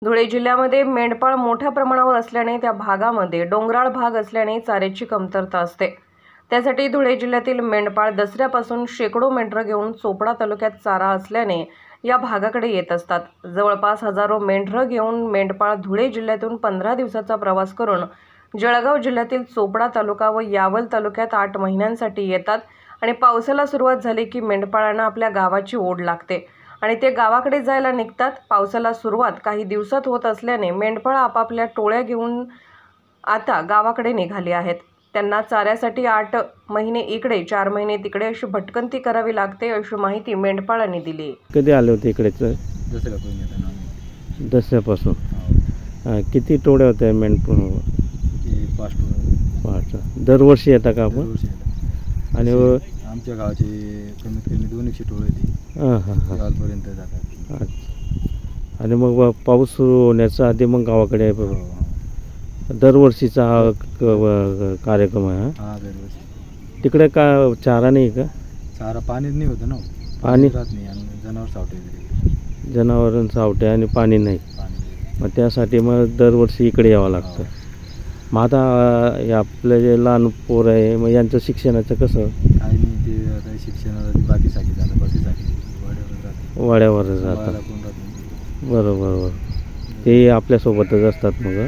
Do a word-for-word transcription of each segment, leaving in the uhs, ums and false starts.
धुळे जिल्ह्यामध्ये मेंढपाळ मोठ्या प्रमाणावर असल्याने त्या भागामध्ये डोंगराळ भाग असल्याने चाऱ्याची कमतरता असते। त्यासाठी धुळे जिल्ह्यातील मेंढपाळ दसऱ्यापासून शेकडो मेंढरं घेऊन चोपडा तालुक्यात चारा असल्याने या भागाकडे येत असतात। जवळपास हजारो मेंढरं घेऊन मेंढपाळ धुळे जिल्ह्यातून पंधरा दिवसाचा प्रवास करून जळगाव जिल्ह्यातील चोपडा तालुका व यावल तालुक्यात आठ महिन्यांसाठी येतात आणि पावसाला सुरुवात झाली की मेंढपाळांना आपल्या गावाची ओढ लागते आणि ते गावाकडे जायला निघतात। पावसाला सुरुवात काही दिवसात होत असल्याने मेंढपाळ आपापल्या टोळ्या घेऊन आता गावाकडे निघाले आहेत। त्यांना चाऱ्यासाठी आठ महिने इकडे चार महिने तिकडे अशी भटकंती करावी लागते, अशी माहिती मेंढपाळांनी दिली। कधी आले होते इकडे? दसऱ्यापासून दसऱ्यापासून किती टोळ्या होत्या मेंढपाळ? पाच टोळ्या। पाच दरवर्षी येता का आपण? आणि आमच्या गावाची कमीत कमी दोनशे टोळे होती। हां हां हां गावापर्यंत जातात। अच्छा। आणि मग पाऊस सुरू होण्याचा आधी मग गावाकडे दरवर्षीचा हा कार्यक्रम आहे? हां दरवर्षी। तिकडे का चारा नाही का? चारा पाणीच नाही होतं ना, पाणी राहत नाही आणि जनावर सावटे जनावरांचं सावटे आणि पाणी नाही, मग त्यासाठी मग दरवर्षी इकडे यावं लागतं। मग आता हे आपलं जे लहान पोर आहे मग यांचं शिक्षणाचं कसं? काही नाही, ते आता शिक्षणाला बाकीसाठी जातं, बाकीसाठी वाड्यावर वाड्यावर जातात। बरोबर बरोबर, ते आपल्यासोबतच असतात। मग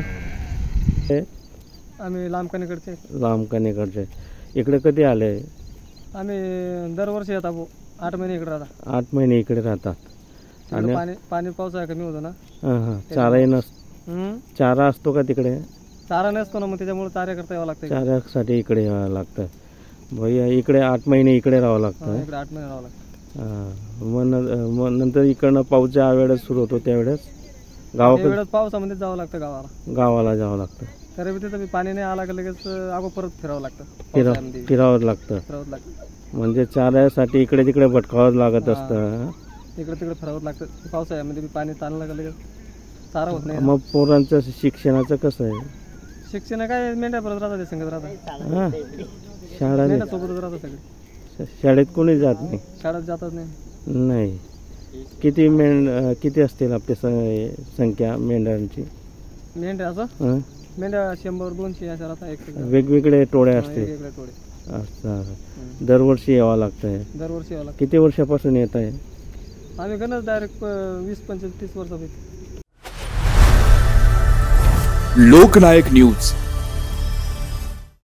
आम्ही लांबकानीकडचे लांबकानीकडचे इकडे कधी आले? आम्ही दरवर्षी येतात, आठ महिने इकडे राहतात। आठ महिने इकडे राहतात आणि पाणी पाणी पावसाळा कमी होतो ना। हां हां, चाराही नस चारा असतो का तिकडे? चारा नसतो ना, मग त्याच्यामुळे चारा करता यावं लागतं। चाऱ्यासाठी इकडे यावं लागतं। भैया इकडे आठ महिने इकडे राहावं लागतं? इकडे आठ महिने राहावं लागतं। हां, मग मग नंतर इकडनं पाऊस ज्या वेळेस सुरू होतो त्यावेळेस गावाकडे पावसामध्ये जावं लागतं गावाला गावाला जावं लागतं। तरी बी तिथं पाणी नाही आला की लगेच आगो परत फिरावं लागतं, फिराव फिरावं लागतं फिरावं लागतं। म्हणजे चाऱ्यासाठी इकडे तिकडे भटकावं लागत असतं, इकडे तिकडे फिरावं लागतं। पावसाळ्यामध्ये बी पाणी ताणलं का लगेच चारा होत नाही। मग पोरांचं शिक्षणाचं कसं आहे? शिक्षण काय मेंढ्या परत राहतात, संगत राहतात। हां, शाळा सोबतच राहतात सगळे। शाळेत कोणी जात नाही? शाळेत जातात नाही। नाही। किती मेंढ किती असतील आपली संख्या मेंढ्यांची? मेंढ्या असं मेंढ्या शंभर दोनशे अशा राहतात। एक वेगवेगळे टोळ्या असते? वेगवेगळे टोळे असं दरवर्षी यावं लागतंय? दरवर्षी यावं लागतं। किती वर्षापासून येत आहे? आम्ही गणच डायरेक्ट वीस पंचवीस तीस वर्षापासून। लोकनायक न्यूज।